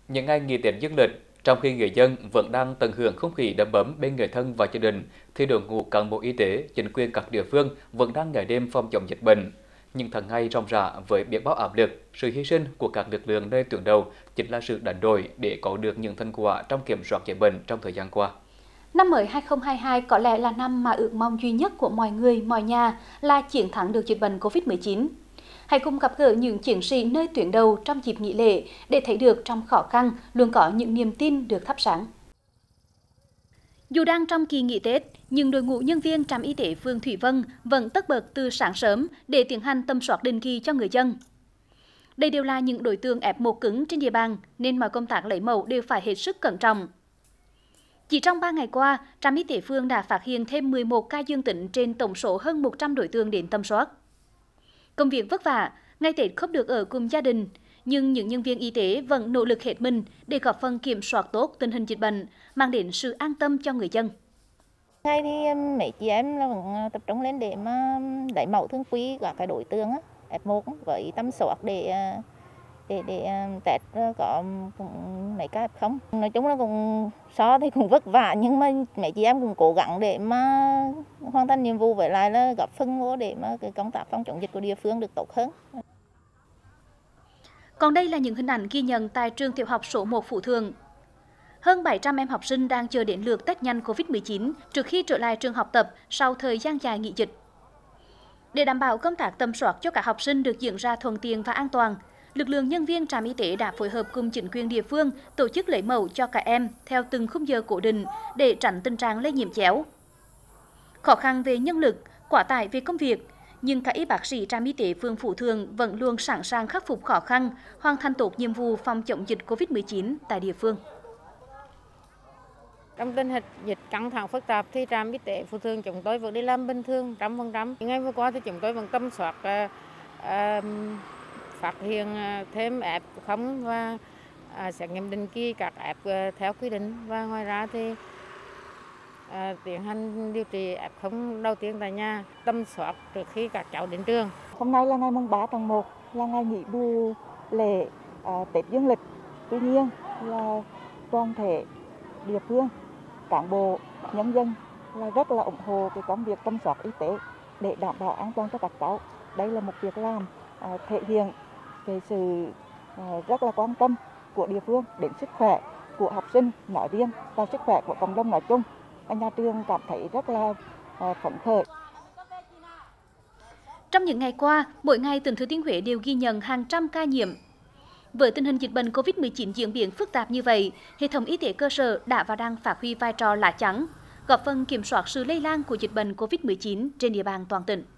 Những ngày nghỉ Tết dương lịch, trong khi người dân vẫn đang tận hưởng không khí đầm ấm bên người thân và gia đình, thì đội ngũ cán bộ y tế, chính quyền các địa phương vẫn đang ngày đêm phòng chống dịch bệnh. Những tháng ngày ròng rã với biết bao áp lực, sự hy sinh của các lực lượng nơi tuyến đầu chính là sự đánh đổi để có được những thành quả trong kiểm soát dịch bệnh trong thời gian qua. Năm mới 2022 có lẽ là năm mà ước mong duy nhất của mọi người, mọi nhà là chiến thắng được dịch bệnh COVID-19. Hãy cùng gặp gỡ những chiến sĩ nơi tuyến đầu trong dịp nghỉ lễ để thấy được trong khó khăn luôn có những niềm tin được thắp sáng. Dù đang trong kỳ nghỉ Tết, nhưng đội ngũ nhân viên trạm y tế phường Thủy Vân vẫn tất bật từ sáng sớm để tiến hành tầm soát định kỳ cho người dân. Đây đều là những đối tượng F1 cứng trên địa bàn nên mọi công tác lấy mẫu đều phải hết sức cẩn trọng. Chỉ trong 3 ngày qua, trạm y tế phường đã phát hiện thêm 11 ca dương tính trên tổng số hơn 100 đối tượng đến tầm soát. Công việc vất vả, ngày Tết không được ở cùng gia đình, nhưng những nhân viên y tế vẫn nỗ lực hết mình để góp phần kiểm soát tốt tình hình dịch bệnh, mang đến sự an tâm cho người dân. Ngày thì mấy chị em là vẫn tập trung lên để mà lấy mẫu thường quy các cái đối tượng F1 với tầm soát để test có mấy ca F0. Nói chung là cũng so thì cũng vất vả nhưng mà mấy chị em cũng cố gắng để mà hoàn thành nhiệm vụ, với lại là góp phần vô để mà cái công tác phòng chống dịch của địa phương được tốt hơn. Còn đây là những hình ảnh ghi nhận tại trường tiểu học số 1 Phú Thượng. Hơn 700 em học sinh đang chờ đến lượt test nhanh COVID-19 trước khi trở lại trường học tập sau thời gian dài nghỉ dịch. Để đảm bảo công tác tầm soát cho các học sinh được diễn ra thuận tiện và an toàn, lực lượng nhân viên trạm y tế đã phối hợp cùng chính quyền địa phương tổ chức lấy mẫu cho các em theo từng khung giờ cố định để tránh tình trạng lây nhiễm chéo. Khó khăn về nhân lực, quá tải về công việc, nhưng các y bác sĩ trạm y tế phường Phú Thượng vẫn luôn sẵn sàng khắc phục khó khăn, hoàn thành tốt nhiệm vụ phòng chống dịch COVID-19 tại địa phương. Trong tình hình dịch căng thẳng phức tạp thì trạm y tế Phú Thượng chúng tôi vẫn đi làm bình thường 100%. Ngày vừa qua thì chúng tôi vẫn tầm soát phát hiện thêm F0 và xét nghiệm định kỳ các F theo quy định, và ngoài ra thì tiến hành điều trị F0 đầu tiên tại nhà, tầm soát trước khi các cháu đến trường. Hôm nay là ngày mùng 3 tháng 1 là ngày nghỉ bù lễ Tết dương lịch. Tuy nhiên là toàn thể địa phương, cán bộ, nhân dân là rất là ủng hộ cái công việc tầm soát y tế để đảm bảo an toàn cho các cháu. Đây là một việc làm thể hiện về sự rất là quan tâm của địa phương đến sức khỏe của học sinh nói riêng và sức khỏe của cộng đồng nói chung. Nhà trường cảm thấy rất là phấn khởi. Trong những ngày qua, mỗi ngày tỉnh Thừa Thiên Huế đều ghi nhận hàng trăm ca nhiễm. Với tình hình dịch bệnh COVID-19 diễn biến phức tạp như vậy, hệ thống y tế cơ sở đã và đang phát huy vai trò lá chắn, góp phần kiểm soát sự lây lan của dịch bệnh COVID-19 trên địa bàn toàn tỉnh.